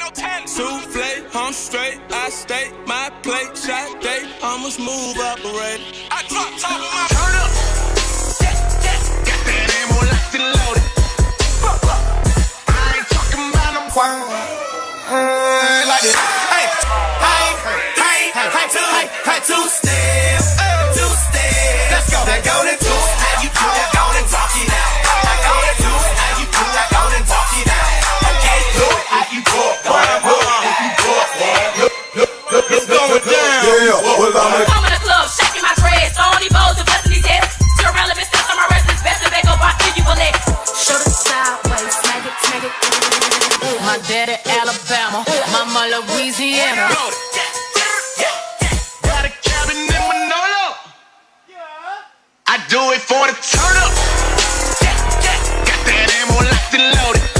Souffle, I'm straight, I stay, my plate, shot date, I'ma smooth operator. I drop top of my turn up. Got that ammo locked and loaded. I ain't talking about no quang. Like this. Hey, two step, let's go. That go to two. How you do that? Go and talk it out. I go to two. How you do that? Go and talk it out. Okay, look how you talk. It's going down. Yeah, well, I'm in the club, shaking my dreads, throwing these bows and busting these heads. Still relevant, still on my wrist, best to make up, I give you a leg. Shoulder sideways, smack it. My daddy Alabama, mama Louisiana. Got a cabin in Manolo. I do it for the turn up. Got that ammo locked and loaded.